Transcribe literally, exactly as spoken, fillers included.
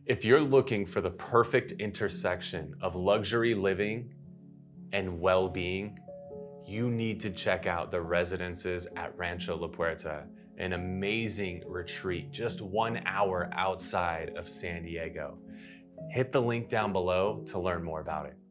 If you're looking for the perfect intersection of luxury living and well-being, you need to check out the residences at Rancho La Puerta, an amazing retreat just one hour outside of San Diego. Hit the link down below to learn more about it.